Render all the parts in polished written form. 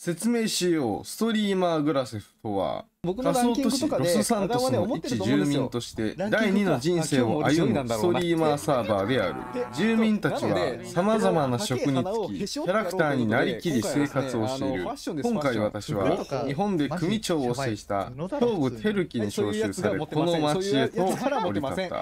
説明しよう。ストリーマーグラセフとは、仮想都市ロスサントスの一住民として第二の人生を歩むストリーマーサーバーである。住民たちは様々な職に就き、キャラクターになりきり生活をしている。今回私は日本で組長を制した東部テルキに招集され、この町へと降り立った。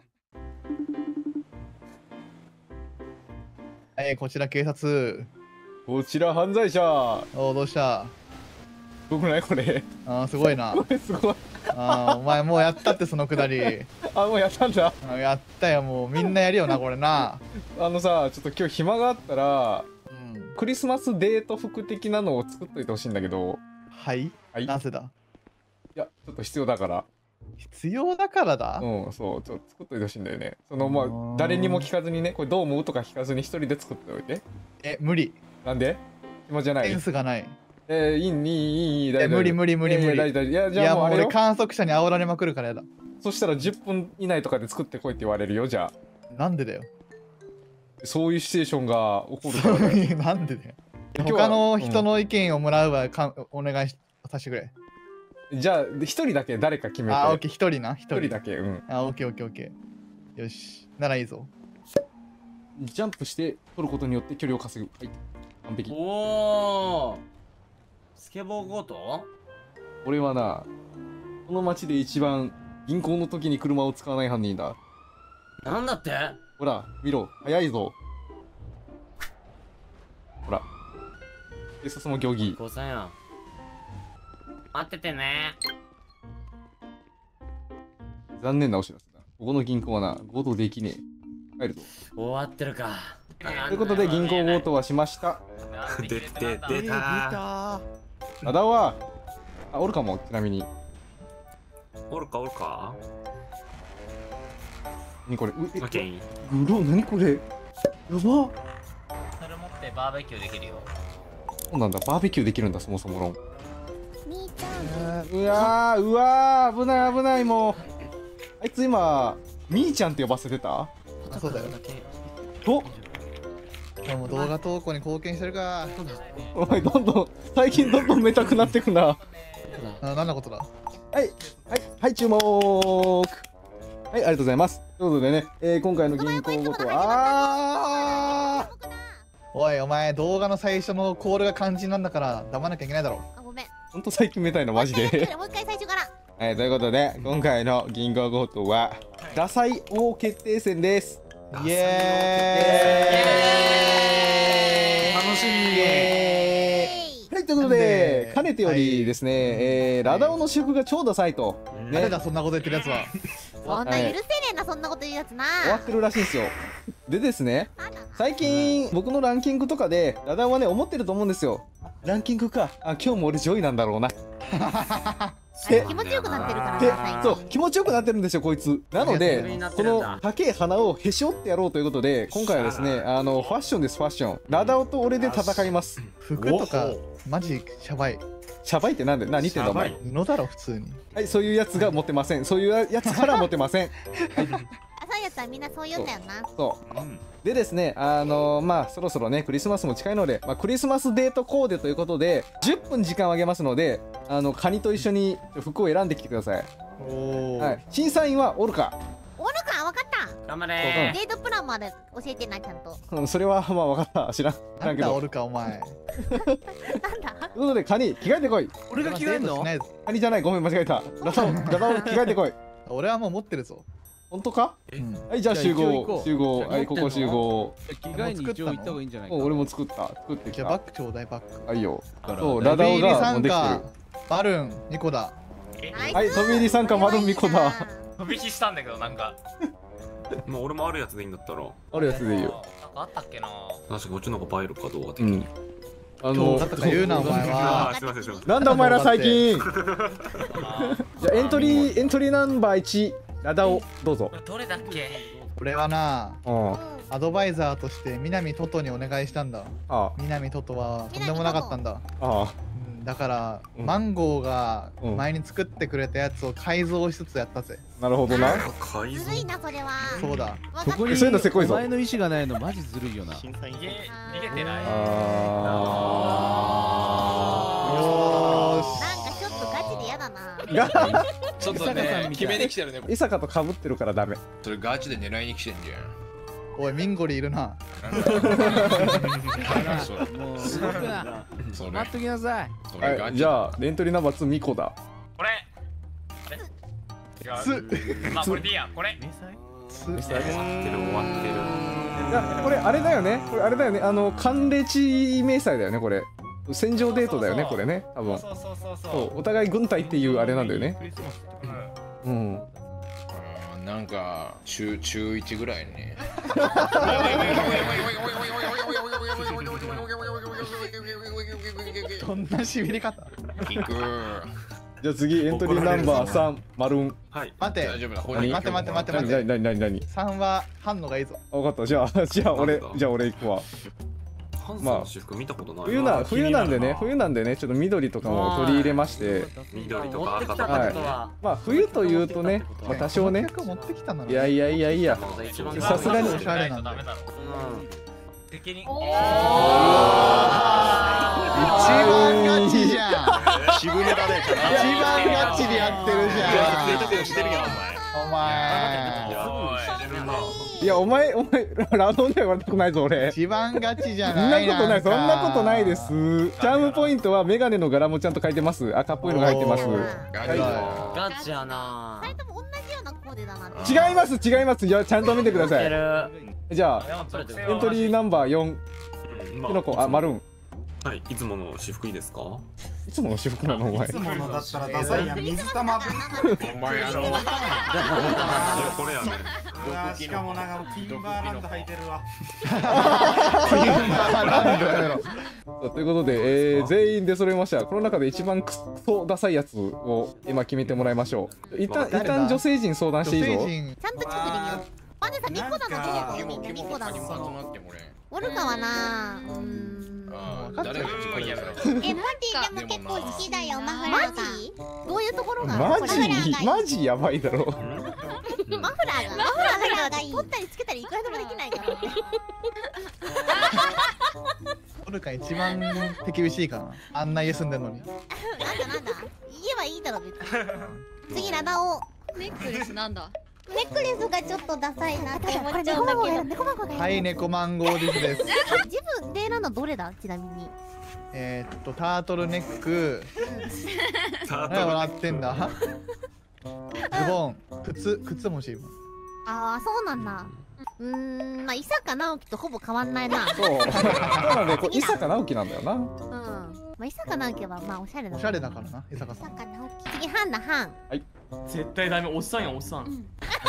こちら警察。 こちら犯罪者。 お、どうした？ すごくないこれ？ ああ、すごいな。 これすごい。 ああ、お前もうやったってそのくだり。 あ、もうやったんだ。 やったよ、もうみんなやるよな、これな。 さ、ちょっと今日暇があったら、クリスマスデート服的なのを作っといてほしいんだけど。 はい？なぜだ？ いや、ちょっと必要だから。 必要だからだ？ うん、そう、ちょっと作っといてほしいんだよね。誰にも聞かずにね、これどう思うとか聞かずに一人で作っておいて。 無理。 なんで？暇じゃない？ センスがない。 いい、大丈夫。 無理。 いや、じゃあもうあれよ。 俺観測者に煽られまくるからやだ。 そしたら10分以内とかで作ってこいって言われるよ、じゃあ。 なんでだよ。 そういうシチュエーションが起こるからね。 なんでだよ。他の人の意見をもらうわ、お願いさせてくれ。 じゃあ、一人だけ誰か決めて。 あ、オッケー、一人な。一人だけ。うん。 あ、オッケー。よし。ならいいぞ。 ジャンプして取ることによって距離を稼ぐ。はい。完璧。 おー。スケボー強盗？ 俺はな、この街で一番銀行の時に車を使わない犯人だ。 なんだって？ ほら、見ろ。早いぞ。ほら。警察も行儀。 誤算や。待っててね。 残念なお知らせだ。ここの銀行はな、強盗できねえ。帰るぞ。 終わってるか。 ということで、銀行強盗はしました。 出た。 ラダオは、おるかも、ちなみに。 おるか何これ？ オッケー。 グロー、何これ？やば。 それ持ってバーベキューできるよ。 そうなんだ、バーベキューできるんだ、そもそも論。うわー、危ない、もう。あいつ今、みーちゃんって呼ばせてた？ そうだよ。 お、 でも動画投稿に貢献してるか。 お前最近どんどんめたくなってくな。 なんなことだ。 はい、注目。はい、ありがとうございます。ということでね、今回の銀行ごとは、 おい、お前動画の最初のコールが肝心なんだから黙らなきゃいけないだろ。 あ、ごめん。 ほんと最近めたいのマジで。 もう一回最初から。 はい、ということで、今回の銀行強盗は、ダサい王決定戦です。 イエーイ。 楽しみ。 はい、ということで、かねてよりですね、ラダオの私服が超ダサいと。 誰だ、そんなこと言ってるやつは。 そんな許せねえな、そんなこと言うやつな。 終わってるらしいんですよ。でですね、最近僕のランキングとかでラダオはね思ってると思うんですよ。ランキングか、今日も俺上位なんだろうな。 気持ちよくなってるからな。 そう、気持ちよくなってるんですよこいつ。なのでこの高い鼻をへし折ってやろうということで、今回はですねファッションです。ファッション、ラダオと俺で戦います。 服とかマジシャバい。 シャバいってなんで何言ってんだお前。 布だろ普通に。 はい、そういうやつが持ってません。そういうやつから持ってません。 そういうやつはみんなそう言うんだよな。 そうでですね、そろそろねクリスマスも近いので、クリスマスデートコーデということで10分時間をあげますので、カニと一緒に服を選んできてください。はい、審査員はおるか。 おるか、分かった。 頑張れ。 デートプランまで教えてな、ちゃんと。 それはまあ分かった。知らんけど。 おるかお前。 なんだ。 ということでカニ着替えてこい。 俺が着替えんの？ カニじゃない、ごめん間違えた。ラダオ着替えてこい。 俺はもう持ってるぞ。 本当か？はい、じゃあ集合。はい、ここ集合。 着替えに一応行った方がいいんじゃないか。 俺も作ってきた。 じゃあバッグちょうだい、バッグ。 はいよ。そう、ラダオがもうできてる。 バルーン2個だ。 はい、飛び入り参加マルミコだ。 飛び火したんだけど、なんか。 もう俺もあるやつでいいんだったら。 あるやつでいいよ。 なんかあったっけな。 確かこっちの方が映えるか動画的に。 だとか言うなお前は。 すいません。 なんだお前ら最近。じゃあエントリーナンバー1、ラダオどうぞ。 どれだっけ？ 俺はな、アドバイザーとして南トトにお願いしたんだ。南トトはとんでもなかったんだ。だからマンゴーが前に作ってくれたやつを改造しつつやったぜ。 なるほどな。 ずるいな、それは。 そうだ。 そこにそういうのせこいぞ。 お前の意思がないのマジずるいよな。 逃げてない。 ちょっとね決めに来てるね。 伊坂と被ってるからダメ。 それガチで狙いに来てんじゃん。 おいミンゴリいるな。 もうすごくな。待っときなさい。 じゃあエントリーナンバー2ミコだ。 これ。まあこれでいいや。これ。 終わってる終わってる。 いやこれあれだよね。これあれだよね。寒冷地迷彩だよねこれ。戦場デートだよねこれね多分。そうお互い軍隊っていうあれなんだよね。うん。 なんか中1ぐらいね。 どんなしびれ方。 じゃあ次エントリーナンバー3マルーン。 はい待て大丈夫だ。 待て。 何 3は反応がいいぞ。 分かった。じゃあ俺行くわ。 まあ私服見たことない。 冬なんでねちょっと緑とかも取り入れまして。 緑とか赤とか。 まあ冬というとね多少ね。いやさすがに。 おしゃれなんだ。 責任。 一番ガチじゃん。 渋めだね。 一番ガチでやってるじゃん。お前。 いやお前ラウンドでは言われたくないぞ俺。 一番ガチじゃない。 そんなことないです。チャームポイントはメガネの柄もちゃんと書いてます。赤っぽいのが入ってます。 ガチやな。 二人とも同じようなコーデだな。 違います。じゃあちゃんと見てください。じゃあエントリーナンバー4キノコマルーン。 はい、いつもの私服いいですか？ いつもの私服なのお前。いつものだったらダサいやん。水玉。お前やろ。 これやね。 しかもなんかティンバーランド履いてるわ。 ということで、全員で揃いました。この中で一番クソダサいやつを今決めてもらいましょう。一旦女性陣相談していいぞ。 ちゃんと近くで見よう。まずさミコだの出るみんなミコだの。おるかはな。 誰が一番嫌だ。 マジでも結構好きだよマフラーが。どういうところが？ マジやばいだろ。 マフラーが取ったりつけたりいくらでもできないからね。 オルカ一番手厳しいかな。あんな家住んでんのに。 なんだ言えばいいだろ別に。次ラダオ。 ネックレスなんだ。 ネックレスがちょっとダサいなって思っちゃうんだけど。 はい猫マンゴーディスです。 自分で選んだどれだちなみに。 タートルネック。何笑ってんだ。ズボン靴も欲しいもん。 ああそうなんだ。まあ伊坂直樹とほぼ変わんないな。 そうなんでこれ伊坂直樹なんだよな。 まあ伊坂直樹はまあおしゃれだ。 おしゃれだからな伊坂さん。 次ハンだハン。 はい。 絶対ダメおっさんやおっさん。 い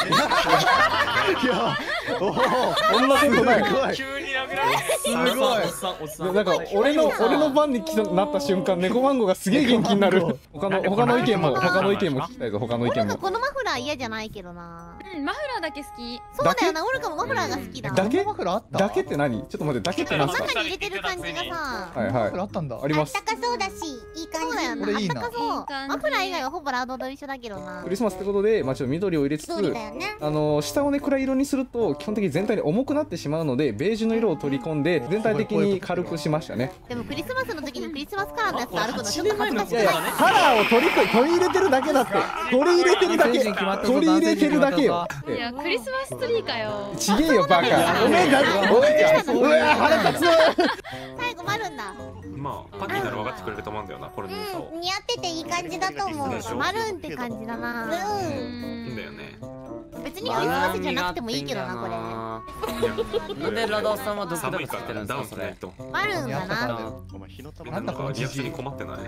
やそんなことない。 急に殴られて。 すごい。 おっさん。 なんか俺の番になった瞬間猫マンゴーがすげえ元気になる。他の意見も聞きたいぞ他の意見も。 このマフラー嫌じゃないけどな。 マフラーだけ好き。 そうだよなオルカもマフラーが好きだ。 だけ？ マフラーあった？ だけって何？ちょっと待ってだけって何ですか？ 中に入れてる感じがさ。 はいはい。 マフラーあったんだ。 あります。 あったかそうだしいい感じだよな。 これいいな。 マフラー以外はほぼラウドと一緒だけどな。 クリスマスってことでまあちょっと緑を入れつつ下をね暗色にすると基本的に全体に重くなってしまうのでベージュの色を取り込んで全体的に軽くしましたね。 でもクリスマスの時にクリスマスカラーのやつ歩くのちょっと恥ずかしい。 カラーを取り入れてるだけだって。取り入れてるだけよ。 いやクリスマスツリーかよ。 ちげえよバカ。おめえだ。おい腹立つ。 最後マルンだ。 まあパッキーなら分かってくれると思うんだよなこれでさ。 似合ってていい感じだと思う。マルンって感じだな。 だよね。 別にクリスマスじゃなくてもいいけどなこれ。 なんでラダオさんはドクドクつけてるんですかそれ。 マルンだな。 なんだこのじじい。 困ってない。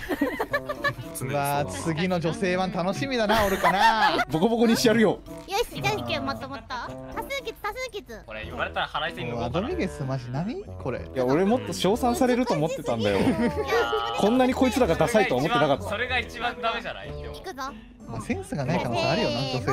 わあ次の女性は楽しみだなオルカな。 ボコボコにしてやるよ。 よしじゃあいけまとまった。多数決。 これ言われたら払いてみよう。 アドミゲスマジ何これ。 いや俺もっと称賛されると思ってたんだよ。こんなにこいつらがダサいと思ってなかった。 それが一番ダメじゃない？ 行くぞ。 センスがない可能性あるよな女性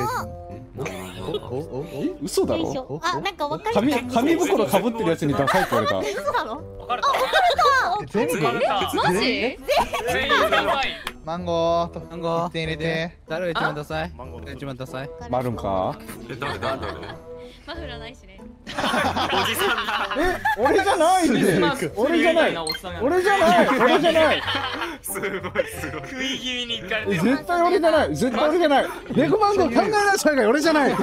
陣。 嘘だろ。 あなんかわかる。 紙袋かぶってるやつにダサいって言われた。 嘘だろ。 わかる。 全部。 マジ？ 全員ダサい。 マンゴー手入れて。 誰が一番ダサい？一番ダサい？ マルンか？ 誰？ マフラーないしね。 おじさんだ。 俺じゃないんで。俺じゃない。 すごいすごい。 食い気味に行かれてる。 絶対俺じゃない、絶対俺じゃない。猫マンゴー考えなさいが俺じゃない。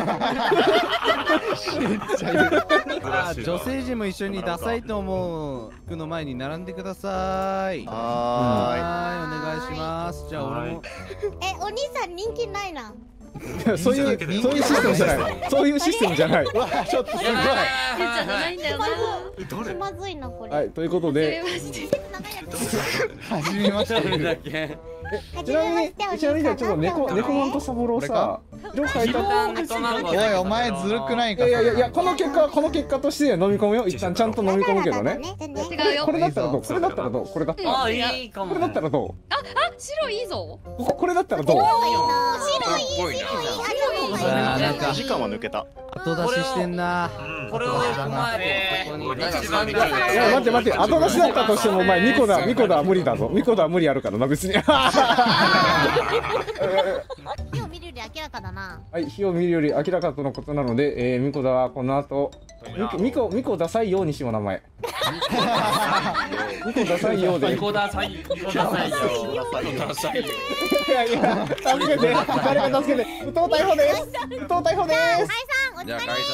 女性陣も一緒にダサいと思う服の前に並んでください。はい、お願いします。じゃあ俺も。 お兄さん人気ないな。 そういうシステムじゃない。そういうシステムじゃない。 ちょっとすごい。 ないんだよな。 気まずいなこれ。 はい、ということで。 初めまして。 ちなみにちょっと猫マンとサボローさ、色変えた。 おいお前ずるくないか。 いやこの結果として飲み込むよ。一旦ちゃんと飲み込むけどね。 違うよ。 これだったらどう？これだったらどう？これだったら。 あ、いいかも。 これだったらどう？ 白いいぞ。 これだったらどう？ 白いい。 なんか時間は抜けた。 後出ししてんな。 これを踏まえて一番いや待って後出しだったとしてもお前ミコだ無理だぞ。ミコだ無理あるからな別に。 火を見るより明らかだな。 はい、火を見るより明らかとのことなので、ミコだはこの後ミコダサいようにしよう名前。ミコダサいようで。 ミコダサいよ。 いや助けて、誰か助けて。不当逮捕です。不当逮捕です。 じゃあ解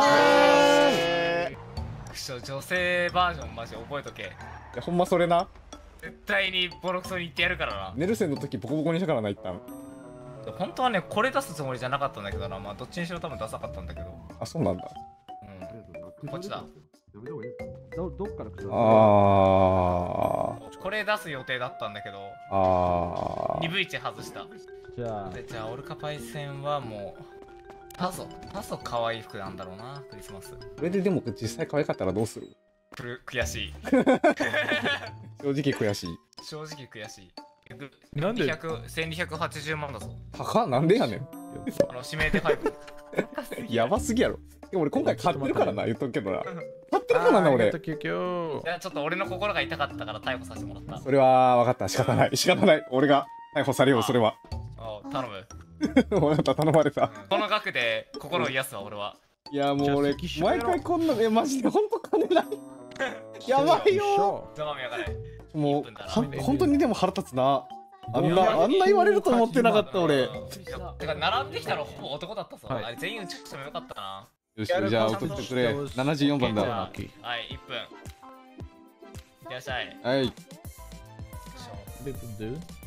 散女性バージョンマジ覚えとけ。 いやほんまそれな。 絶対にボロクソに言ってやるからな。 ネルセンの時ボコボコにしたからな一旦。 本当はねこれ出すつもりじゃなかったんだけどな。まあどっちにしろ多分ダサかったんだけど。 あ、そうなんだ。 こっちだ。 どっからこれ出す予定だったんだけど。鈍い位置外した。じゃあオルカパイセンはもうタソ可愛い服なんだろうなクリスマス。 これででも実際可愛かったらどうする？ 悔しい。 正直悔しい。 正直悔しい。 なんで 1280万だぞ。 高っ、なんでやねん。 指名手配。 やばすぎやろ。でも俺今回買ってるからな、言っとくけどな。買ってるからな俺。 いやちょっと俺の心が痛かったから逮捕させてもらった。 それは分かった、仕方ない。俺が逮捕されよう、それは。 頼む。 分かった、頼まれた。 この額で心を癒すわ俺は。 いやもう俺毎回こんなマジで本当金ない。やばいよ。もう本当にでも腹立つな。あんな言われると思ってなかった俺。 てか並んできたらほぼ男だったぞ。あれ全員打ち込めばよかったな。 よし、じゃあ送ってくれ。74番だ。 はい、1分。いってらっしゃい。 はい。